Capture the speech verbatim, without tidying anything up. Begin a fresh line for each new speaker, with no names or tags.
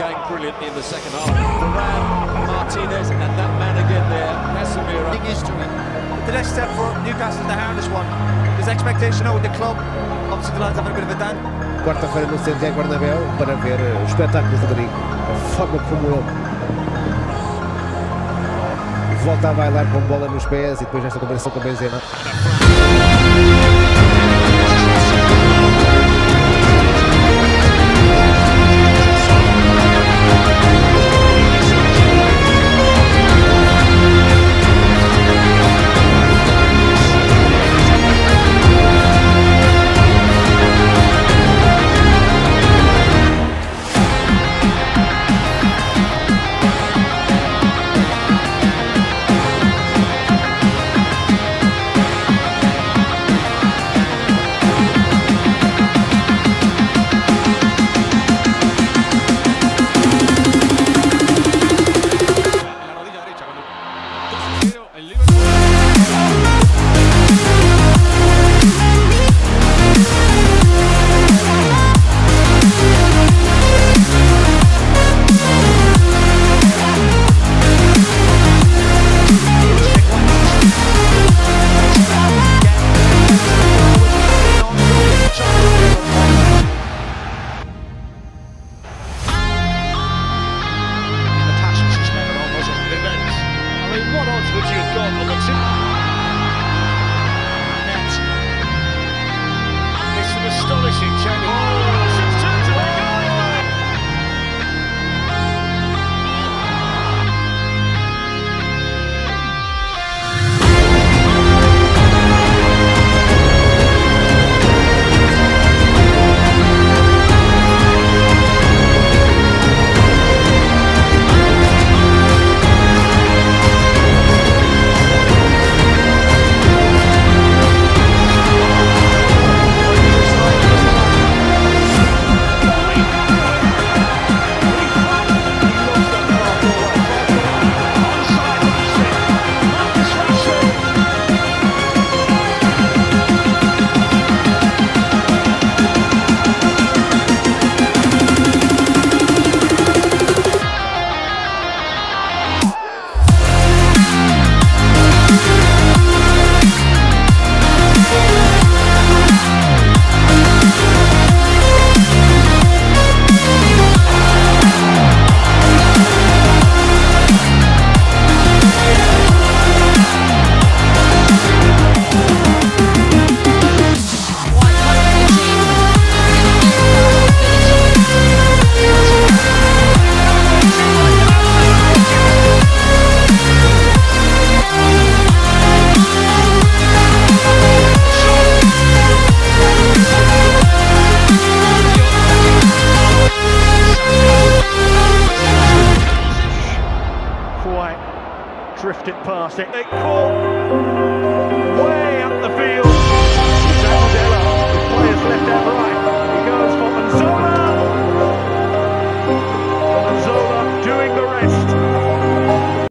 again brilliantly in the second half. Varane, Martinez, and that man again there, Casemiro.
Big history. The next step for Newcastle is the hardest one. There's expectation now with the club. Obviously the lads have a bit of a dance.
Quarta-feira no Santiago Bernabéu para ver o espetáculo do Rodrigo, a forma como ele volta a bailar com bola nos pés e depois esta comparação com Benzema.
What odds would you have got on the two? Net. It's an astonishing change. Oh, it's turned away. Drifted past it. They caught.